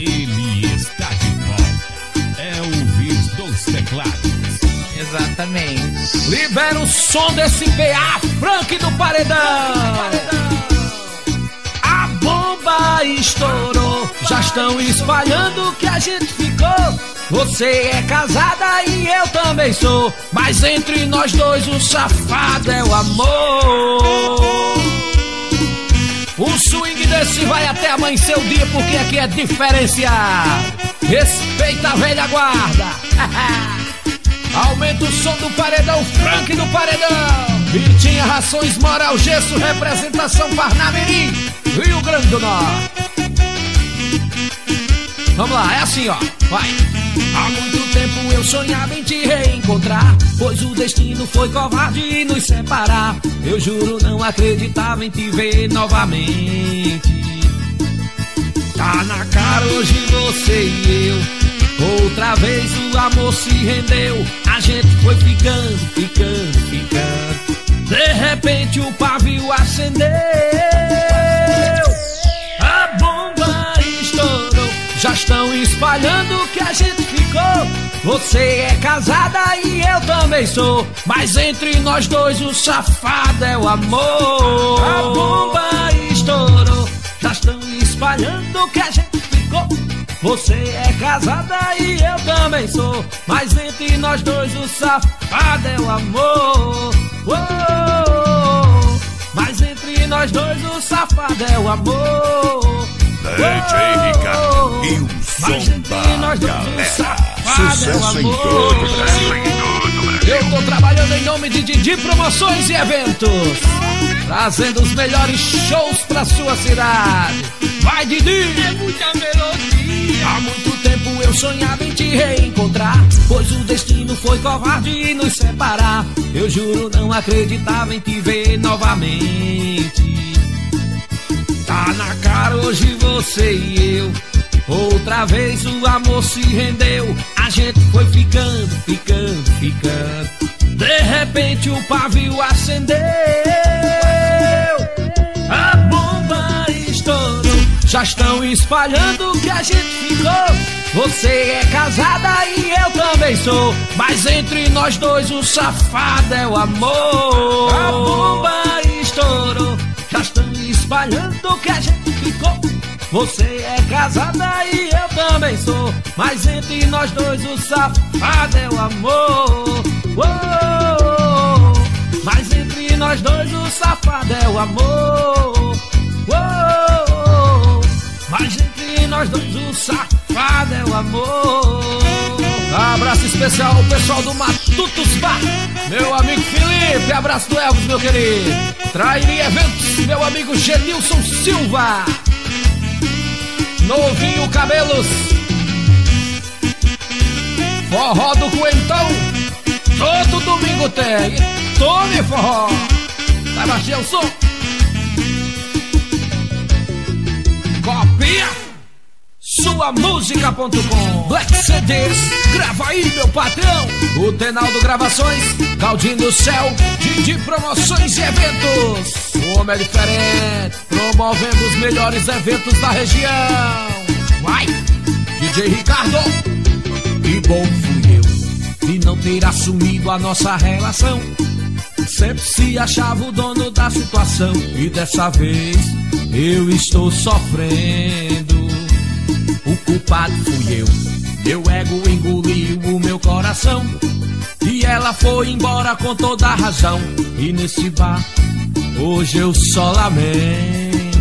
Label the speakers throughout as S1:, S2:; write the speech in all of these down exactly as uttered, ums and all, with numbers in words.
S1: Ele está de volta. Elvis dos teclados.
S2: Exatamente.
S3: Libera o som desse P A Frank do Paredão. A bomba estourou, já estão espalhando que a gente ficou. Você é casada e eu também sou, mas entre nós dois o safado é o amor. O swing desse vai até amanhecer o dia, porque aqui é diferenciado. Respeita a velha guarda. Aumenta o som do Paredão, Frank do Paredão. Vitinha, Rações, Moral, Gesso, representação Parnamirim, Rio Grande do Norte. Vamos lá, é assim ó, vai. Há muito tempo eu sonhava em te reencontrar, pois o destino foi covarde e nos separar. Eu juro não acreditava em te ver novamente. Tá na cara hoje você e eu. Outra vez o amor se rendeu, a gente foi ficando, ficando, ficando. De repente o pavio acendeu, a bomba estourou, já estão espalhando que a gente ficou. Você é casada e eu também sou, mas entre nós dois o safado é o amor. A bomba estourou, já estão espalhando que a gente ficou. Você é casada e eu também sou, mas entre nós dois o safado é o amor. Oh, mas entre nós dois o safado é o amor.
S4: D J Ricardo e o som da galera. Sucesso em todo o Brasil.
S3: Eu tô trabalhando em nome de Didi Promoções e Eventos, trazendo os melhores shows pra sua cidade. Vai, Didi!
S2: É muita melodia.
S3: Há muito tempo eu sonhava em te reencontrar, pois o destino foi covarde e nos separar. Eu juro não acreditava em te ver novamente. Tá na cara hoje você e eu. Outra vez o amor se rendeu, a gente foi ficando, ficando, ficando. De repente o pavio acendeu, a bomba estourou, já estão espalhando que a gente ficou. Você é casada e eu também sou, mas entre nós dois o safado é o amor. A bomba estourou, já estão espalhando que a gente ficou. Você é casada e eu também sou, mas entre nós dois o safado é o amor. Oh, mas entre nós dois o safado é o amor. Oh, mas entre nós dois o safado é o amor. Abraço especial ao pessoal do Matutos Bar, meu amigo Felipe, abraço do Elvis, meu querido. Trairi Eventos, meu amigo Genilson Silva. Novinho Cabelos, Forró do Coentão, todo domingo tem. Tome forró, vai baixar o som. Copia sua música ponto com. Black C Ds, grava aí meu patrão. O Tenaldo Gravações, Galdino Céu, Didi Promoções e Eventos. O homem é diferente, promovendo os melhores eventos da região. Vai, D J Ricardo. Que bom fui eu de não ter assumido a nossa relação. Sempre se achava o dono da situação, e dessa vez eu estou sofrendo. O culpado fui eu, meu ego engoliu o meu coração, e ela foi embora com toda a razão. E nesse bar hoje eu só lamento.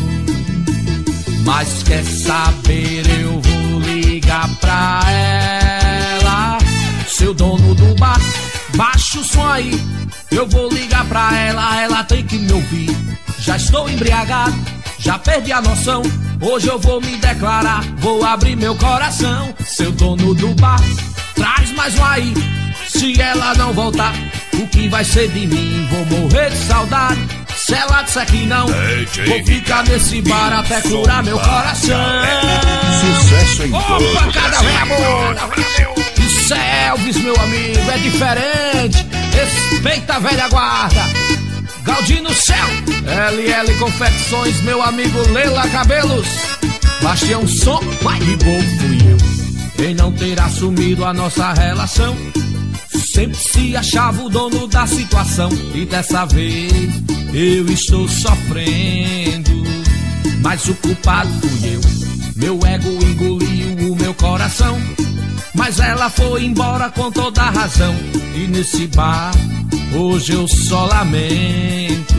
S3: Mas quer saber, eu vou ligar pra ela. Seu dono do bar, baixa o som aí. Eu vou ligar pra ela, ela tem que me ouvir. Já estou embriagado, já perdi a noção. Hoje eu vou me declarar, vou abrir meu coração. Seu dono do bar, traz mais um aí. Se ela não voltar, o que vai ser de mim? Vou morrer de saudade. Se ela disser que não, vou ficar nesse bar até curar meu coração.
S4: Sucesso em todo
S3: Opa, cada vez amor. Isso é Elvis, meu amigo, é diferente. Respeita a velha guarda. Galdino Céu, L L Confecções, meu amigo Lela Cabelos. Baixei um som, vai de bobo fui eu, em não ter assumido a nossa relação. Sempre se achava o dono da situação, e dessa vez eu estou sofrendo. Mas o culpado fui eu, meu ego engoliu o meu coração. Mas ela foi embora com toda a razão, e nesse bar hoje eu só lamento.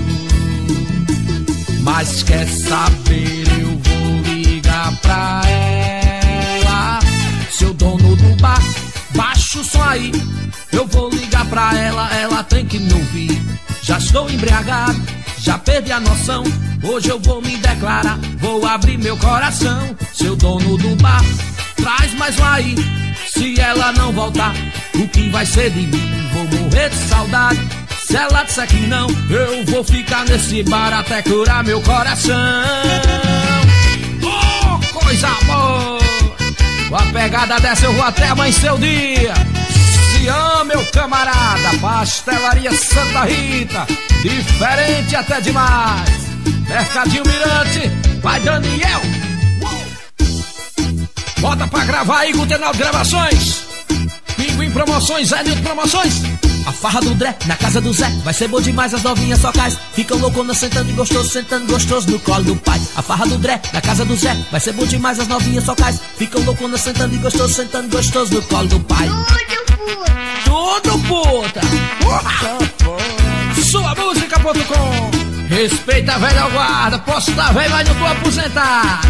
S3: Mas quer saber, eu vou ligar pra ela. Seu dono do bar, baixa o som aí, eu vou ligar pra ela, ela tem que me ouvir. Já estou embriagado, já perdi a noção, hoje eu vou me declarar, vou abrir meu coração. Seu dono do bar, traz mais um aí, se ela não voltar, o que vai ser de mim? Vou morrer de saudade. Se ela disser que não, eu vou ficar nesse bar até curar meu coração. Oh, coisa boa! Com a pegada dessa eu vou até amanhecer o dia. Se ama, meu camarada, Pastelaria Santa Rita, diferente até demais. Mercadinho Mirante, vai Daniel. Bota pra gravar aí, Gutenal Gravações. Pinguim Promoções, Zé Promoções. A farra do Dré, na casa do Zé, vai ser bom demais, as novinhas só cais. Ficam louconas sentando e gostoso, sentando gostoso no colo do pai. A farra do Dré, na casa do Zé, vai ser bom demais, as novinhas só cais. Ficam louconas sentando e gostoso, sentando gostoso no colo do pai. Tudo puta! Sua música ponto com. Respeita a velha guarda, posso estar velho, mas não tô aposentado.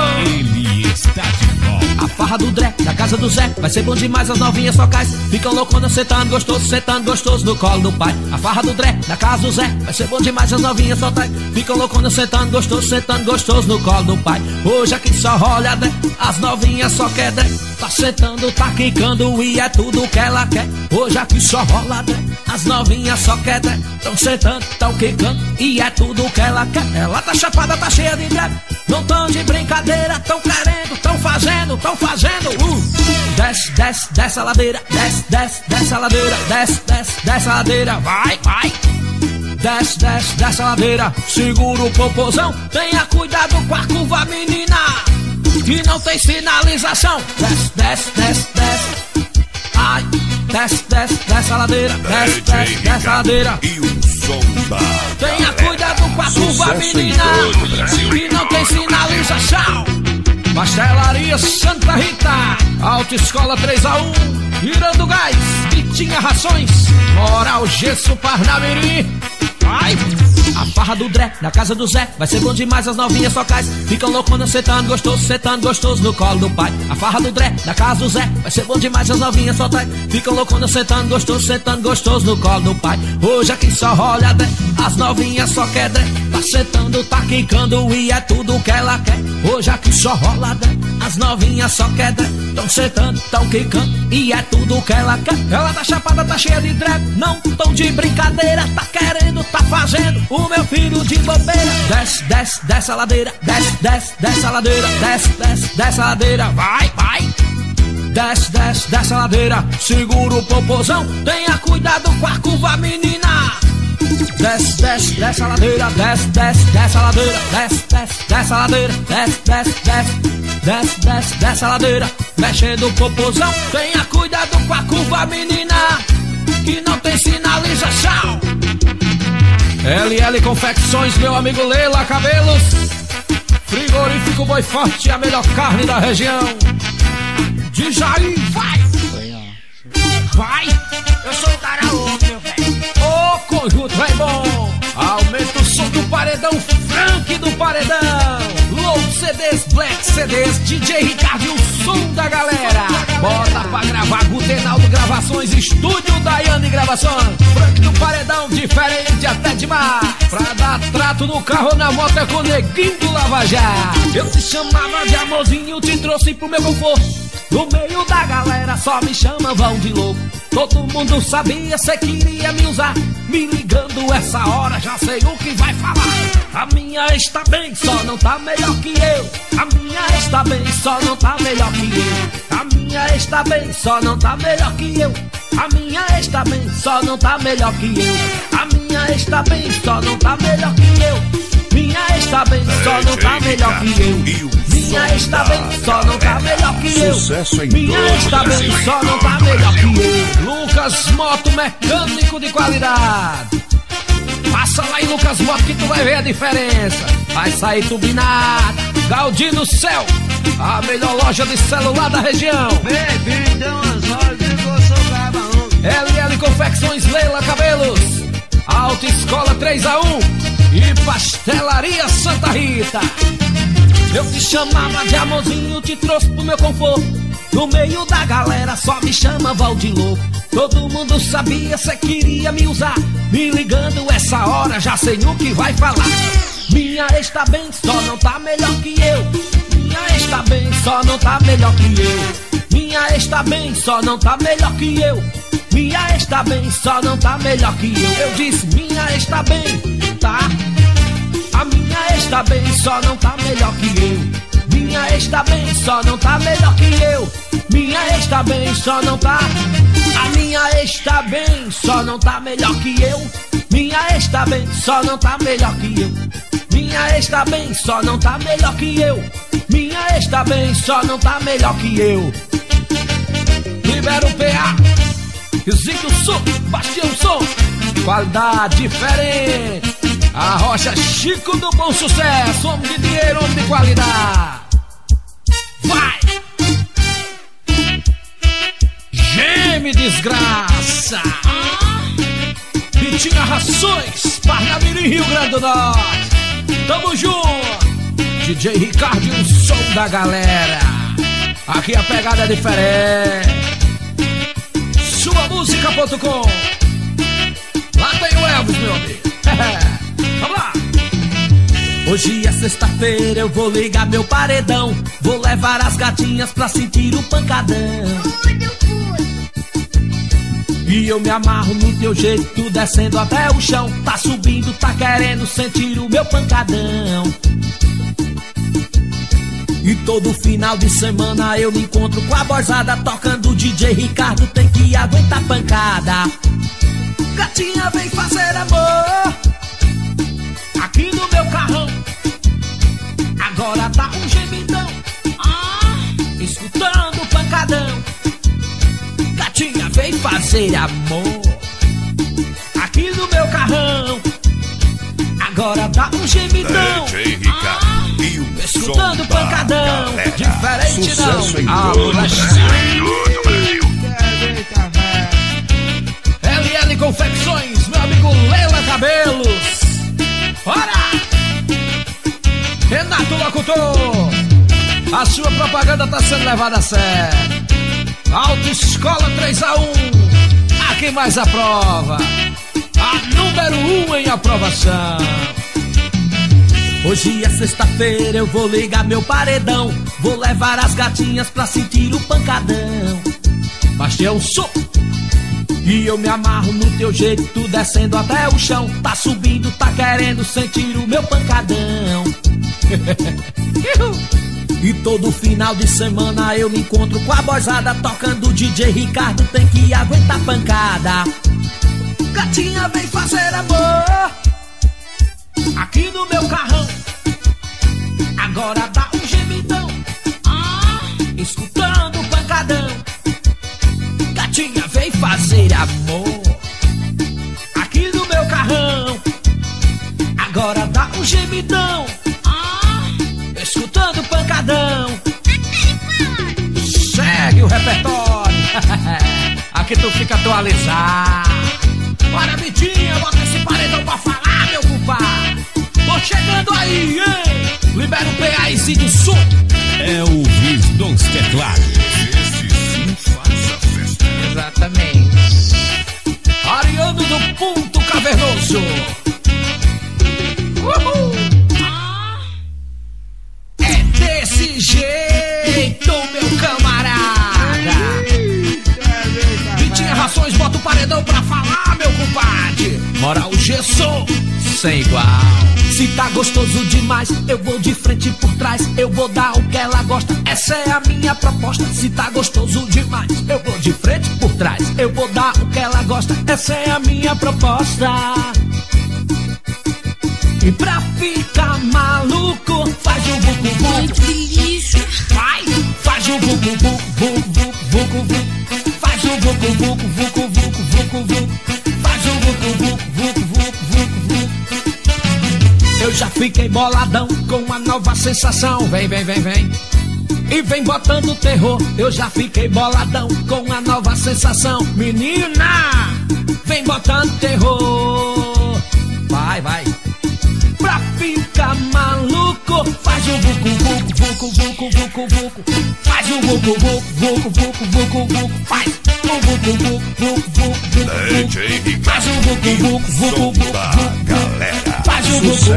S1: Ele está de volta.
S3: A farra do Dré, na casa do Zé, vai ser bom demais, as novinhas só cais. Ficam louconas sentando gostoso, sentando gostoso no colo do pai. A farra do Dré, na casa do Zé, vai ser bom demais, as novinhas só cais. Ficam louconas sentando gostoso, sentando gostoso no colo do pai. Hoje aqui só rola Dré, as novinhas só quer Dré. Tá sentando, tá quicando e é tudo que ela quer. Hoje aqui só rola Dré, as novinhas só quer Dré. Tão sentando, tão quicando e é tudo que ela quer. Ela tá chapada, tá cheia de Dré, não tão de brincadeira, tão querendo, tão fazendo, tão fazendo. uh. Desce, desce, desce a ladeira, desce, desce, desce a ladeira, desce, desce, desce a ladeira, vai, vai. Desce, desce, desce a ladeira, segura o popozão, tenha cuidado com a curva, menina, que não tem sinalização. Desce, desce, desce, desce. Ai, desce, desce, desce a ladeira, desce, desce, desce a ladeira.
S4: E o som da
S3: tenha cuidado com a curva, menina, que não tem sinalização. Pastelaria Santa Rita, Autoescola três a um, Irando Gás, Vitinha Rações, Moral Gesso Parnamirim. Vai! A farra do Dré, na casa do Zé, vai ser bom demais, as novinhas só cais. Ficam louconas sentando gostoso, sentando gostoso no colo do pai. A farra do Dré, na casa do Zé, vai ser bom demais, as novinhas só cais. Ficam louconas sentando gostoso, sentando gostoso no colo do pai. Hoje aqui só rola Dré, as novinhas só quer Dré. Tá sentando, tá quicando e é tudo que ela quer. Hoje aqui só rola Dré, as novinhas só quer Dré. Tão sentando, tão quicando e é tudo que ela quer. Ela tá chapada, tá cheia de Dré, não tão de brincadeira, tá querendo, tá fazendo o meu filho de bobeira. Desce, desce, desce a ladeira, desce, desce, desce a ladeira, desce, desce, desce a ladeira, vai, vai. Desce, desce, desce a ladeira, segura o popozão, tenha cuidado com a curva, menina. Desce, desce, desce a ladeira, desce, desce, desce a ladeira, desce, desce, desce a ladeira, desce, desce, desce. Desce, desce, desce a ladeira, mexendo o popozão, tenha cuidado com a curva, menina, que não tem sinalização. L L Confecções, meu amigo Leila Cabelos, Frigorífico Boi Forte, a melhor carne da região. De Jair, vai! Vai!
S2: Eu sou o karaokê, meu velho.
S3: Ô, conjunto é bom! Aumenta o som do paredão, Frank do paredão. Low C Ds, Black C Ds, D J Ricardo e o som da galera. Bota pra gravar, Gutenaldo Gravações, Estúdio Daiane Gravações. Frank do paredão, diferente até demais. Pra dar trato no carro, na moto é com o Neguinho do Lava Jato. Eu te chamava de amorzinho, te trouxe pro meu conforto. No meio da galera só me chamavam de louco. Todo mundo sabia, cê queria me usar. Me ligando essa hora, já sei o que vai falar. A minha está bem, só não tá melhor que eu. A minha está bem, só não tá melhor que eu. A minha está bem, só não tá melhor que eu. A minha está bem, só não tá melhor que eu. A minha está bem, só não tá melhor que eu. Minha ex tá bem, só não tá melhor que eu. Minha ex tá bem, só não tá melhor que eu. Minha ex tá bem, só não tá melhor que eu. Lucas Moto, mecânico de qualidade. Passa lá em Lucas Moto que tu vai ver a diferença. Vai sair turbinada. Galdino Céu, a melhor loja de celular da região.
S2: Baby, dá umas horas que eu sou camarão.
S3: L L Confecções Leila Cabelos, Autoescola três a um e Pastelaria Santa Rita. Eu te chamava de amorzinho, te trouxe pro meu conforto. No meio da galera só me chama Valdir Louco. Todo mundo sabia, cê queria me usar. Me ligando essa hora, já sei o que vai falar. Minha ex tá bem, só não tá melhor que eu. Minha ex tá bem, só não tá melhor que eu. Minha ex tá bem, só não tá melhor que eu. Minha ex tá bem, só não tá melhor que eu. Eu disse, minha ex tá bem, tá? A minha ex tá bem, só não tá melhor que eu. Minha ex tá bem, só não tá melhor que eu. Minha ex tá bem, só não tá. A minha ex tá bem, só não tá melhor que eu. Minha ex tá bem, só não tá melhor que eu. Minha ex tá bem, só não tá melhor que eu. Minha ex tá bem, só não tá melhor que eu. Libera o P A, Rio Sul, Bastião Som, qualidade diferente. A Rocha Chico do Bom Sucesso, homem de dinheiro, homem de qualidade. Vai! Geme desgraça. Vitinha Rações, Parnamirim, Rio Grande do Norte. Tamo junto. D J Ricardo e o som da galera. Aqui a pegada é diferente. Sua música ponto com. Lá tem o Elvis, meu amigo. Vamos lá. Hoje é sexta-feira, eu vou ligar meu paredão. Vou levar as gatinhas pra sentir o pancadão. E eu me amarro no teu jeito, descendo até o chão. Tá subindo, tá querendo sentir o meu pancadão. E todo final de semana eu me encontro com a borzada, tocando D J Ricardo, tem que aguentar pancada. Gatinha, vem fazer amor aqui no meu carrão. Agora tá um gemidão, ah, escutando pancadão. Gatinha, vem fazer amor aqui no meu carrão. Agora tá um gemidão,
S4: D J Ricardo, ah, e o
S3: escutando pancadão. Diferente
S4: sucesso
S3: não.
S4: Alô, Brasil.
S3: L L Confecções, meu amigo Leila Cabelos. Bora! Renato Locutor, a sua propaganda tá sendo levada a sério. Autoescola três a um, aqui mais a prova, a número um em aprovação. Hoje é sexta-feira, eu vou ligar meu paredão. Vou levar as gatinhas pra sentir o pancadão. Bastião Sul. E eu me amarro no teu jeito, descendo até o chão. Tá subindo, tá querendo sentir o meu pancadão. E todo final de semana eu me encontro com a borzada, tocando D J Ricardo, tem que aguentar pancada. Gatinha, vem fazer amor aqui no meu carrão. Agora dá um gemidão, ah, escutando pancadão. Gatinha, vem fazer amor aqui no meu carrão. Agora dá um gemidão, ah, escutando pancadão. Segue o repertório. Aqui tu fica atualizado. Bora, Vitinha, bota esse paredão pra falar, meu compadre. Tô chegando aí, hein? Libera o P A e do som.
S1: Elvis dos teclados.
S4: Esse sim faz a festa.
S2: Exatamente.
S3: Ariano do Ponto Cavernoso. Uhul. É desse jeito, meu camarada. Vitinha Rações, bota o paredão pra falar, meu compadre. Moral Gesso, sem igual. Se tá gostoso demais, eu vou de frente e por trás. Eu vou dar o que ela gosta, essa é a minha proposta. Se tá gostoso demais, eu vou de frente e por trás. Eu vou dar o que ela gosta, essa é a minha proposta. E pra ficar maluco, faz o vucu vucu. Vai, faz o vucu vucu vucu vucu vucu. Faz o vucu vucu vucu vucu vucu vucu. Faz o vucu vucu vucu vucu vucu vucu. Eu já fiquei boladão com uma nova sensação. Vem, vem, vem, vem. E vem botando terror. Eu já fiquei boladão com uma nova sensação. Menina, vem botando terror. Vai, vai. Pra ficar maluco, faz o vucu vucu vucu vucu vucu vucu. Faz o vucu vucu vucu vucu vucu vucu. Faz o vucu vucu vucu vucu vucu. Faz o vucu vucu vucu vucu vucu. Faz o vucu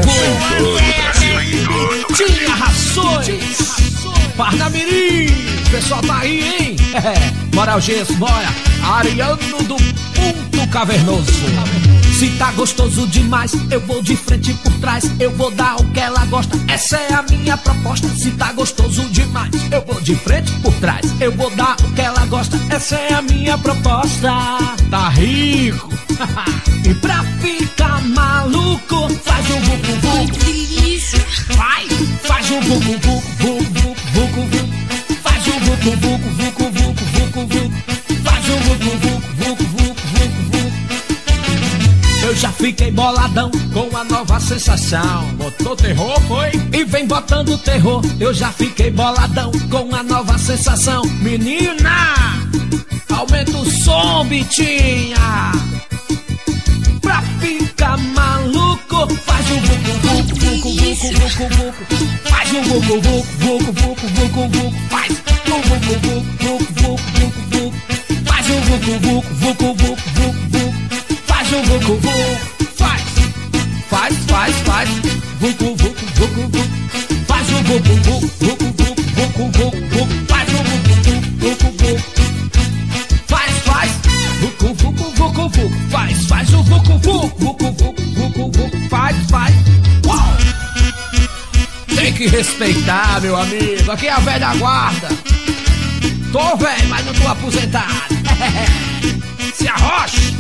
S3: vucu. Tinha rações. Parnamirim, pessoal tá aí, hein? Bora o gesso, bora. Ariano do Ponto Cavernoso. Se tá gostoso demais, eu vou de frente por trás. Eu vou dar o que ela gosta, essa é a minha proposta. Se tá gostoso demais, eu vou de frente por trás. Eu vou dar o que ela gosta, essa é a minha proposta. Tá rico. E pra ficar maluco, faz o vucu vucu. Vai, faz o vucu vucu vucu vucu vucu. Faz o vucu vucu vucu vucu vucu vucu. Faz o vucu vucu vucu vucu vucu vucu. Eu já fiquei boladão com a nova sensação. Botou terror, foi? E vem botando terror. Eu já fiquei boladão com a nova sensação. Menina, aumenta o som, bitinha. Pra ficar maluco, faz o vucu vucu vucu vucu vucu vucu. Faz o vucu vucu vucu vucu vucu vucu. Faz o vucu vucu vucu vucu vucu. Faz o vucu vucu vucu vucu vucu. Faz o vucu vucu. Faz, faz, faz, faz. Vucu vucu vucu vucu. Faz o vucu vucu vucu vucu vucu vucu. Faz o vucu vucu vucu vucu. Faz, faz. Vucu vucu vucu vucu. Faz, faz o vucu vucu vucu vucu vucu vucu. Faz, faz. Uau! Tem que respeitar, meu amigo. Aqui é a velha guarda. Tô velho, mas não tô aposentado. Se arrocha.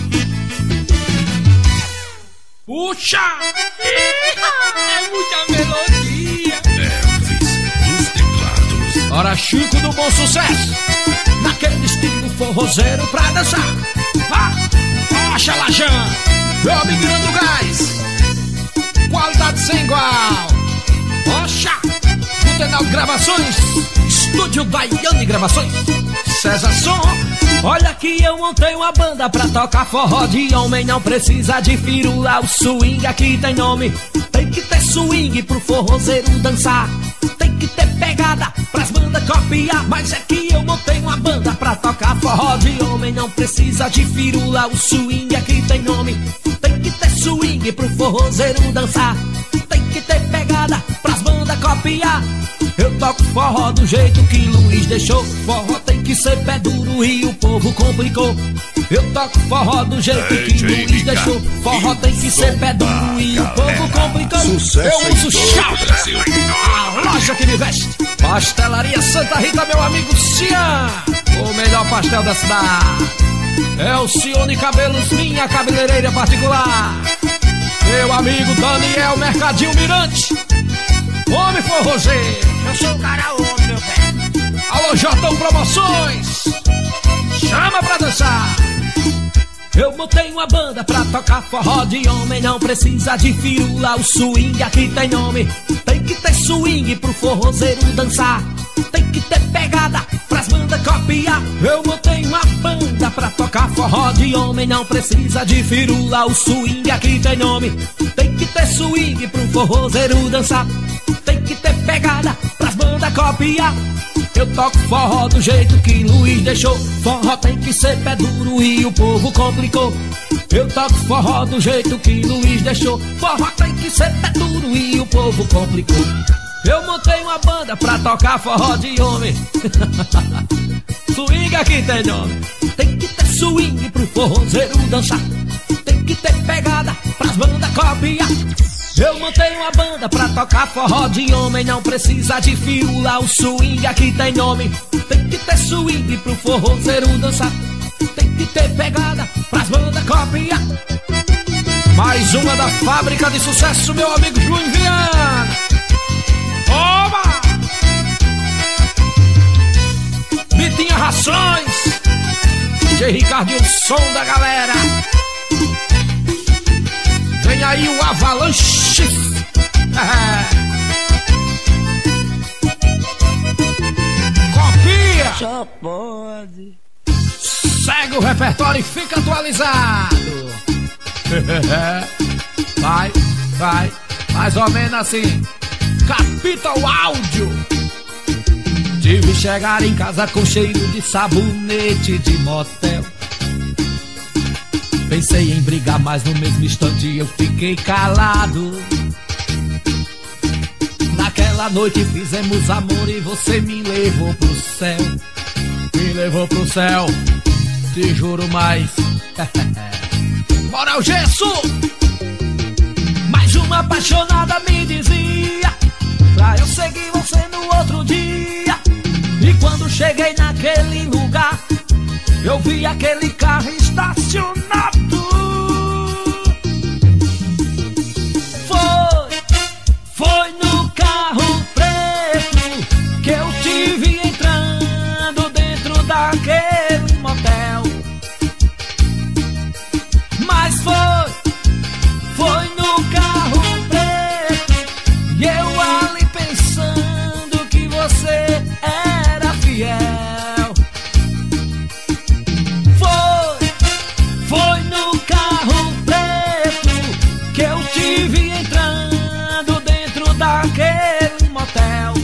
S3: Puxa! É muita melodia.
S4: Elvis dos teclados.
S3: Ora, Chico do Bom Sucesso. Naquele estilo forrozeiro pra dançar. Vá! Rocha, Lajão. Meu amiguinho do gás. Qualidade sem igual. Rocha! Gutenal Gravações. Estúdio Daiane Gravações. César Som. Olha que eu montei uma banda pra tocar forró de homem. Não precisa de firula, o swing aqui tem nome. Tem que ter swing pro forrozeiro dançar. Tem que ter pegada pras bandas copiar. Mas é que eu montei uma banda pra tocar forró de homem. Não precisa de firula, o swing aqui tem nome. Tem que ter swing pro forrozeiro dançar. Tem que ter pegada pras bandas copiar. Eu toco forró do jeito que Luiz deixou. Forró tem que ser pé duro e o povo complicou. Eu toco forró do jeito que Luiz deixou. Forró tem que ser pé duro e o povo complicou. Eu uso chave, a loja que me veste. Pastelaria Santa Rita, meu amigo Cian, o melhor pastel da cidade. É o Cione Cabelos, minha cabeleireira particular. Meu amigo Daniel Mercadinho Mirante, homem forrozeiro.
S2: Eu sou o cara homem, meu velho.
S3: Alô, Jotão Promoções, chama pra dançar. Eu montei uma banda pra tocar forró de homem. Não precisa de firula, o swing aqui tem nome. Tem que ter swing pro forrozeiro dançar. Tem que ter pegada pras bandas copiar. Eu montei uma banda pra tocar forró de homem. Não precisa de firula, o swing aqui tem nome. Tem que ter swing pro forrozeiro dançar. Tem que ter pegada pras bandas copiar. Eu toco forró do jeito que Luiz deixou. Forró tem que ser pé duro e o povo complicou. Eu toco forró do jeito que Luiz deixou. Forró tem que ser pé duro e o povo complicou. Eu montei uma banda pra tocar forró de homem. Swing aqui tem nome. Tem que ter swing pro forrozeiro dançar. Tem que ter pegada pras bandas copiar. Eu montei uma banda pra tocar forró de homem. Não precisa de firula, o swing aqui tem nome. Tem que ter swing pro forrozeiro dançar. Tem que ter pegada pras bandas copiar. Mais uma da fábrica de sucesso, meu amigo Juan Viana. Oba! Bitinha Rações, D J Ricardinho, o som da galera. Vem aí o Avalanche. Copia.
S2: Só pode.
S3: Segue o repertório e fica atualizado. Vai, vai, mais ou menos assim. Capital Áudio. Tive chegar em casa com cheiro de sabonete de motel. Pensei em brigar, mas no mesmo instante eu fiquei calado. Naquela noite fizemos amor e você me levou pro céu. Me levou pro céu, te juro mais. Bora o gesso! Mais uma apaixonada me dizia pra eu seguir você no outro dia. E quando cheguei naquele lugar, eu vi aquele carro estacionado. Foi, foi no carro preto que eu te vi entrando dentro daquele motel. Mas foi, foi no carro preto e eu ali pensando que você era fiel. Foi, foi no carro preto que eu te vi entrando dentro daquele motel.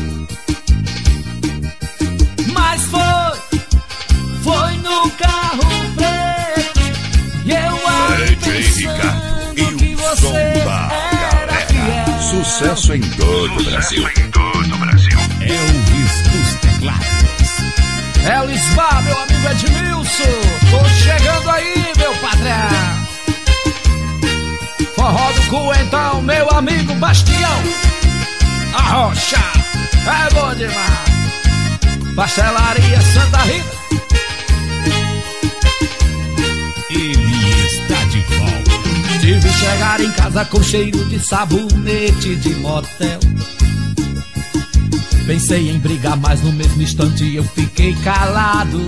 S3: Mas foi, foi no carro preto e eu ali pensando que você era fiel.
S4: Sucesso em todo o Brasil.
S1: Elvis dos teclados.
S3: Elisbar, meu amigo Edmilson, tô chegando aí, meu patrão. Forró do Coentão, meu amigo Bastião. A Rocha, é bom demais. Pastelaria Santa Rita.
S1: Ele está de volta.
S3: Tive chegar em casa com cheiro de sabonete de motel. Pensei em brigar, mas no mesmo instante eu fiquei calado.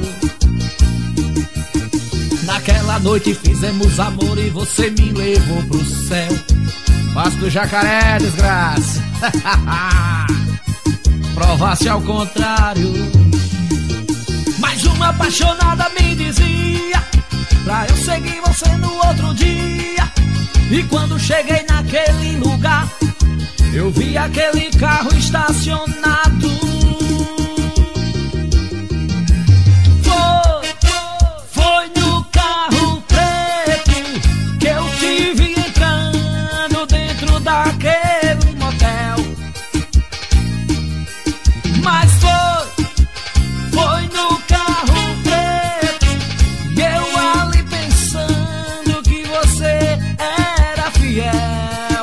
S3: Naquela noite fizemos amor e você me levou pro céu. Passo do Jacaré, desgraça. Provasse ao contrário. Mais uma apaixonada me dizia pra eu seguir você no outro dia. E quando cheguei naquele lugar, eu vi aquele carro estacionado. Foi, foi no carro preto que eu te vi entrando dentro daquele motel. Mas foi, foi no carro preto e eu ali pensando que você era fiel.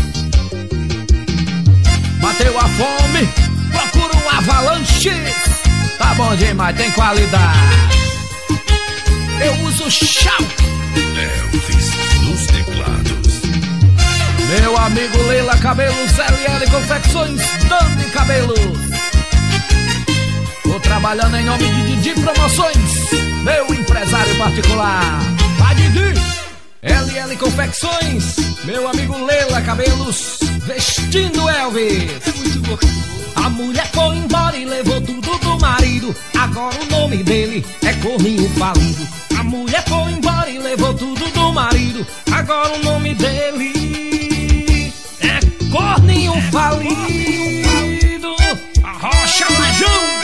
S3: Bateu a fome, procura um Avalanche. Tá bom demais, tem qualidade. Eu uso chau.
S4: Elvis dos teclados.
S3: Meu amigo Leila Cabelos, L L Confecções, Dani Cabelos. Tô trabalhando em nome de Didi Promoções, meu empresário particular. Vai, Didi! L L Confecções, meu amigo Leila Cabelos, vestindo Elvis.
S2: É muito gostoso.
S3: A mulher foi embora e levou tudo do marido. Agora o nome dele é Corninho Falido. A mulher foi embora e levou tudo do marido. Agora o nome dele é Corninho Falido. A Rocha Lajão.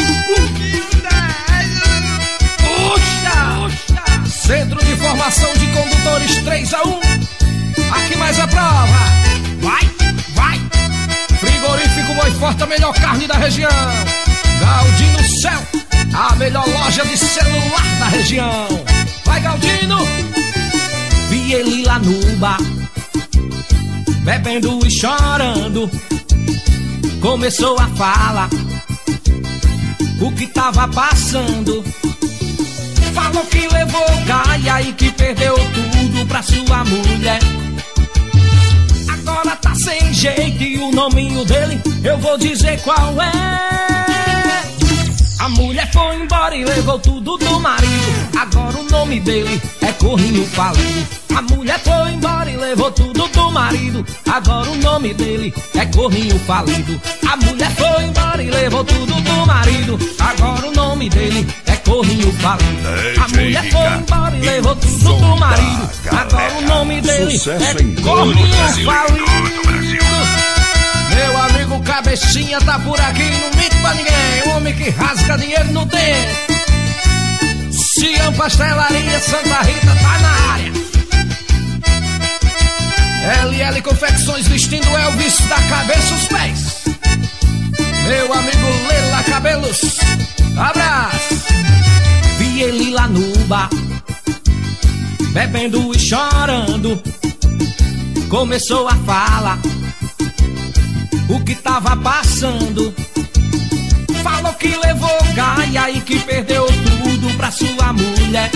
S3: Puxa! Centro de Formação de Condutores três a um. Aqui mais a prova. Vai, vai. Frigorífico Boi Forte, a melhor carne da região. Galdino Céu, a melhor loja de celular da região. Vai, Galdino. Vi ele lá no bar, bebendo e chorando. Começou a falar o que tava passando. Falou que levou gaia e que perdeu tudo pra sua mulher. Agora tá sem jeito e o nominho dele eu vou dizer qual é. A mulher foi embora e levou tudo do marido. Agora o nome dele é corrinho falido. A mulher foi embora e levou tudo do marido. Agora o nome dele é corrinho falido. A mulher foi embora e levou tudo do marido. Agora o nome dele é corrinho falido. A mulher foi embora e levou tudo do marido. Agora o nome dele é corrinho falido. Meu amigo Cabecinha tá por aqui, não minto pra ninguém. Homem que rasga dinheiro no dente. Cian Pastelaria Santa Rita tá na área. L L Confecções vestindo Elvis da cabeça aos pés. Meu amigo Lela Cabelos, abraço. Vi ele lá no bar, bebendo e chorando. Começou a falar o que tava passando. Falou que levou gaia e que perdeu tudo pra sua mulher.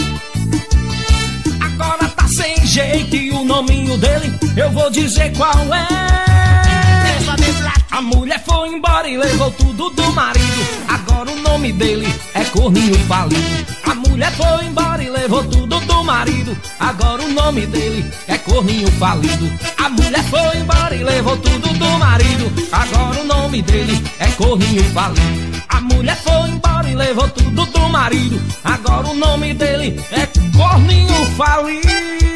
S3: Agora tá sem jeito e o nominho dele eu vou dizer qual é. A mulher foi embora e levou tudo do marido. Agora o nome dele é corninho falido. A mulher foi embora e levou tudo do marido. Agora o nome dele é corninho falido. A mulher foi embora e levou tudo do marido. Agora o nome dele é corninho falido. A mulher foi embora e levou tudo do marido. Agora o nome dele é corninho falido.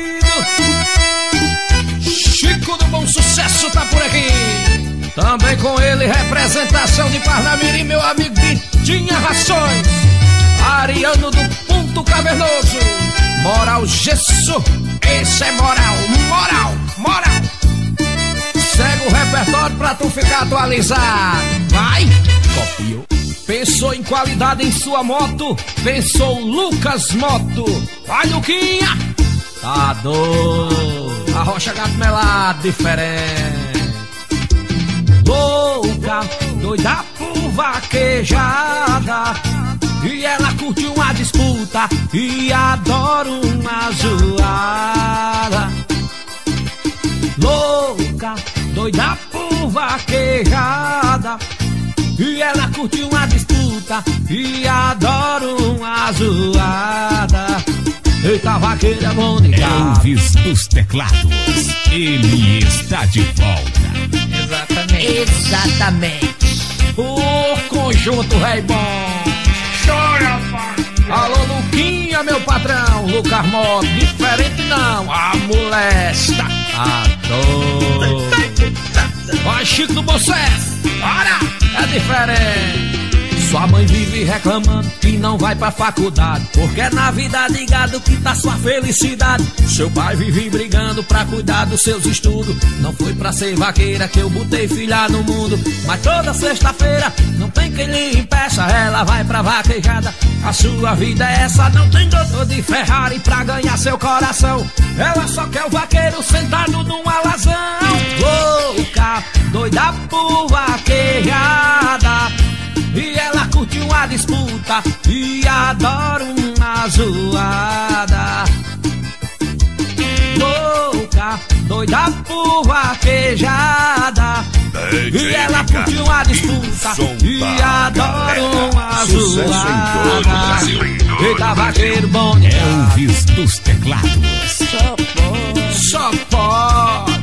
S3: Chico do Bom Sucesso tá por aqui. Também com ele, representação de Parnamirim, meu amigo Vitinha Rações. Ariano do Ponto Cavernoso. Moral Gesso, esse é moral, moral, moral. Segue o repertório pra tu ficar atualizado. Vai, copiou. Pensou em qualidade em sua moto? Pensou Lucas Moto. Vai, Luquinha. Tá doido. A Rocha Gato Melado, diferente. Louca, doida por vaquejada. E ela curte uma disputa e adora uma zoada. Louca, doida por vaquejada. E ela curte uma disputa e adora uma zoada. Eita, vaqueira é bom de gado.
S1: Elvis dos Teclados, ele está de volta.
S3: Exatamente. Exatamente. O conjunto rei bom. Chora, pai. Alô, Luquinha, meu patrão. Lucas Moto, diferente não. A molesta. Adoro. Vai, Chico do Bocés. Para, é diferente. Sua mãe vive reclamando que não vai pra faculdade, porque é na vida de gado que tá sua felicidade. Seu pai vive brigando pra cuidar dos seus estudos. Não foi pra ser vaqueira que eu botei filha no mundo. Mas toda sexta-feira não tem quem lhe impeça. Ela vai pra vaquejada, a sua vida é essa. Não tem doutor de Ferrari pra ganhar seu coração. Ela só quer o vaqueiro sentado num alazão. Louca, doida por vaquejada. E ela curte uma disputa e adora uma zoada. Louca, doida por vaquejada. E ela curte uma disputa e adora uma zoada. Eita, vaqueiro bom de
S1: Elvis dos Teclados.
S3: Só pode, só pode.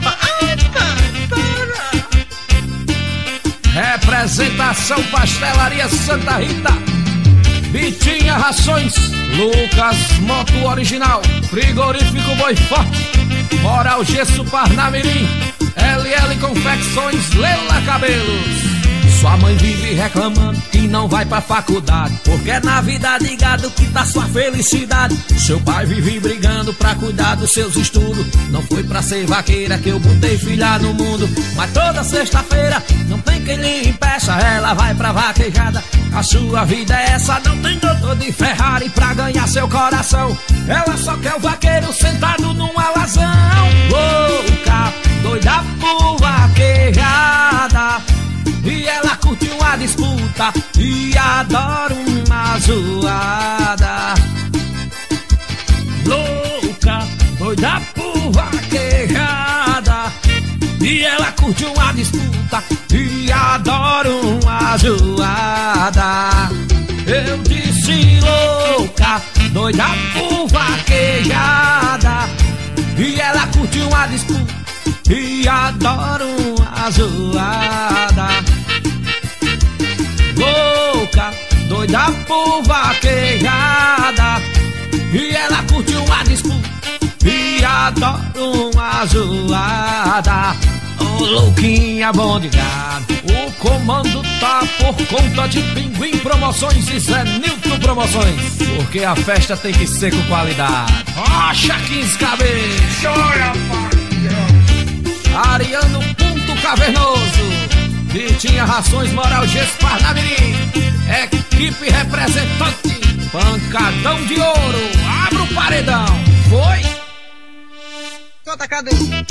S3: Representação Pastelaria Santa Rita, Vitinha Rações, Lucas Moto Original, Frigorífico Boi Forte, Moral Gesso Parnamirim, L L Confecções, Lela Cabelos. Sua mãe vive reclamando que não vai pra faculdade, porque é na vida de gado que tá sua felicidade. Seu pai vive brigando pra cuidar dos seus estudos. Não foi pra ser vaqueira que eu botei filha no mundo. Mas toda sexta-feira não tem quem lhe impeça. Ela vai pra vaquejada, a sua vida é essa. Não tem doutor de Ferrari pra ganhar seu coração. Ela só quer o vaqueiro sentado num alazão. Louca, doida por vaquejada. E ela curte uma disputa e adora uma zoada. Louca, doida por vaquejada. E ela curte uma disputa e adora uma zoada. Eu disse louca, doida por vaquejada. E ela curte uma disputa e adora uma zoada. Louca, doida por vaquejada. E ela curte uma disputa e adora uma zoada. Ô louquinha bom de gado, o comando tá por conta de Pinguim Promoções e Zé Nilton Promoções, porque a festa tem que ser com qualidade. Rocha quinze cabeças, chora Ariano Ponto Cavernoso, Vitinha Rações Moral Gespar da Mirim, equipe representante Pancadão de Ouro. Abra o paredão, foi?
S2: Solta a cadeia.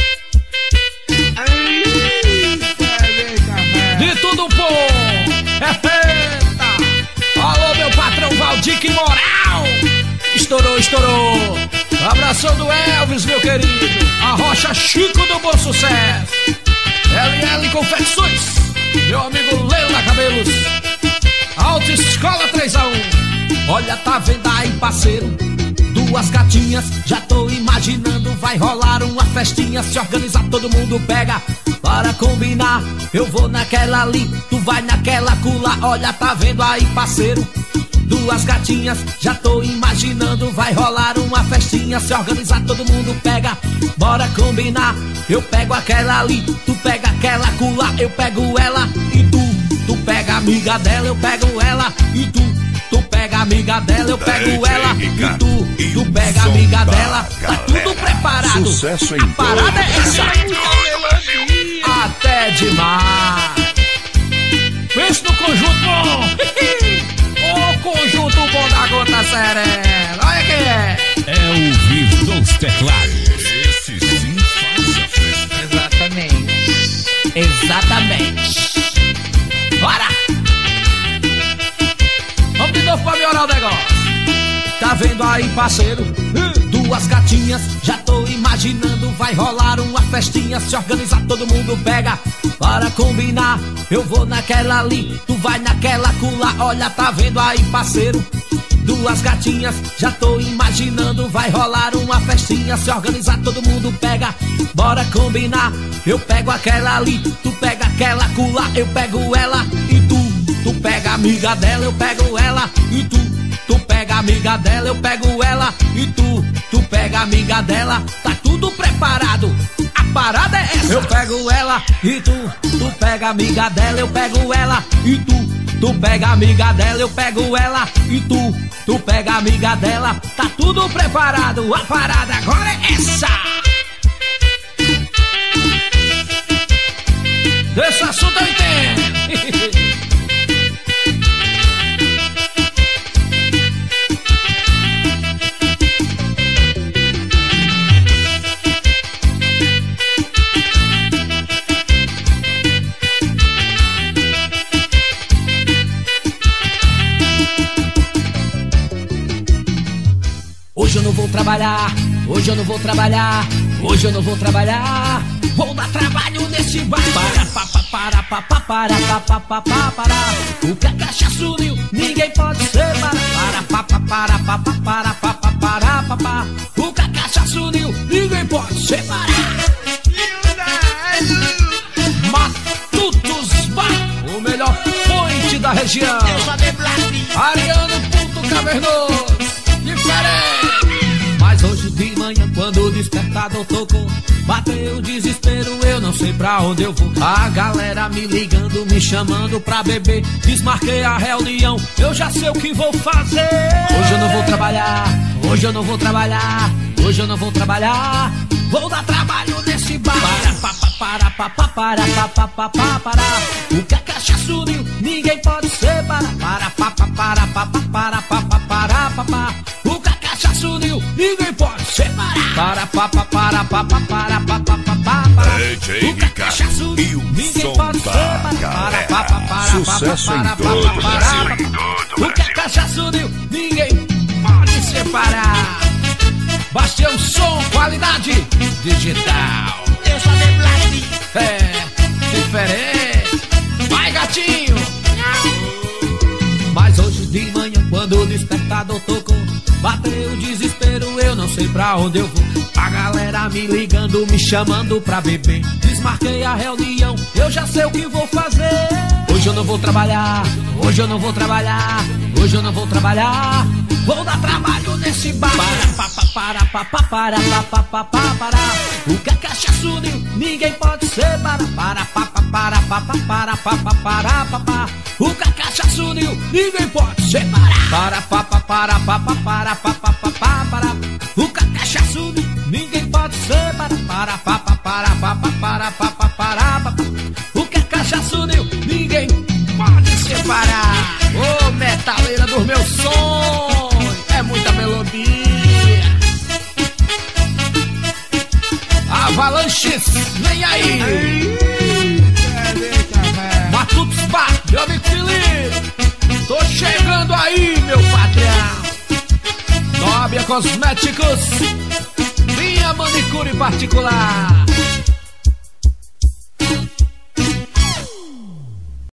S3: De tudo um pouco, é feita. Alô meu patrão Valdir Moral, estourou, estourou. Abração do Elvis, meu querido. A Rocha Chico do Bom Sucesso. L L Confecções, meu amigo Leila Cabelos. Autoescola três a um. Olha, tá vendo aí, parceiro? Duas gatinhas, já tô imaginando. Vai rolar uma festinha, se organizar todo mundo pega. Para combinar, eu vou naquela ali, tu vai naquela cula. Olha, tá vendo aí, parceiro? Duas gatinhas, já tô imaginando. Vai rolar uma festinha, se organizar todo mundo pega. Bora combinar, eu pego aquela ali, tu pega aquela cula. Eu pego ela e tu, tu pega a amiga dela. Eu pego ela e tu, tu pega a amiga dela. Eu pego ela e tu, tu pega a amiga dela. Tá tudo preparado,
S4: sucesso em
S3: a parada é essa. Até demais. Pensa no conjunto bom. O conjunto bom da Gota Serena. Olha quem é.
S1: É o Vivo dos Teclados. Esse sim faz a festa.
S3: Exatamente. Exatamente. Bora. Vamos de novo pra melhorar o negócio. Tá vendo aí, parceiro? Duas gatinhas, já tô imaginando. Vai rolar uma festinha, se organizar todo mundo pega. Para combinar, eu vou naquela ali, tu vai naquela cula. Olha, tá vendo aí, parceiro? Duas gatinhas, já tô imaginando. Vai rolar uma festinha, se organizar todo mundo pega. Bora combinar, eu pego aquela ali, tu pega aquela cula. Eu pego ela e tu, tu pega a amiga dela. Eu pego ela e tu, tu pega a amiga dela. Eu pego ela e tu, tu pega a amiga dela. Tá tudo preparado, a parada é essa. Eu pego ela e tu, tu pega a amiga dela. Eu pego ela e tu, tu pega a amiga dela. Eu pego ela e tu, tu pega a amiga dela. Tá tudo preparado, a parada agora é essa. Desse assunto eu entendo. Hoje eu não vou trabalhar, hoje eu não vou trabalhar, hoje eu não vou trabalhar. Vou dar trabalho nesse bar. Para, para, para, para, para, para, para, para, para. O que a cachaça uniu, ninguém pode separar. Para, para, para, para, para, para, para, para, para. O que a cachaça uniu, ninguém pode separar. Matutos Bar, o melhor point da região. Ariano Ponto Cavernoso, diferente. Mas hoje de manhã, quando o despertador tocou, bateu o desespero, eu não sei pra onde eu vou. A galera me ligando, me chamando pra beber. Desmarquei a reunião, eu já sei o que vou fazer. Hoje eu não vou trabalhar, hoje eu não vou trabalhar, hoje eu não vou trabalhar. Vou dar trabalho nesse bar. Para, para, para, para, para, para, para, para, para. O que a cachaça uniu, ninguém pode separar. Para, para, para, para, para, para, para, para, para, para. O que a cachaça uniu, ninguém pode separar. Para, para, para, para, para, para, para, para, para. O que a cachaça uniu, ninguém pode separar. Para, para, para, para,
S4: sucesso em todo o Brasil.
S3: O que a cachaça uniu, ninguém pode separar. Bastião Som, qualidade digital.
S2: Eu sou de plástico.
S3: de manhã quando o despertador tocou, bateu o desespero, eu não sei pra onde eu vou. A galera me ligando, me chamando pra beber. Desmarquei a reunião, eu já sei o que vou fazer. Hoje eu não vou trabalhar, hoje eu não vou trabalhar, hoje eu não vou trabalhar. Vou dar trabalho nesse bar. Para, para, para, para, para, para, para, para. O que a cachaça uniu, ninguém pode separar. Para, para, para, para, para, para, para, para. O que a cachaça uniu, ninguém pode separar. Para, para, para, para, para, para, para, para. O que a cachaça uniu, ninguém pode separar. Para, para, para, para, para, para, para, para. O que a cachaça uniu, ninguém pode separar. Ô, metaleira dos meus sonhos, é muita melodia. Avalanches, vem aí. Matutos Bar, meu amigo Felipe, tô chegando aí, meu patrão. Nóbia Cosméticos, minha manicure particular.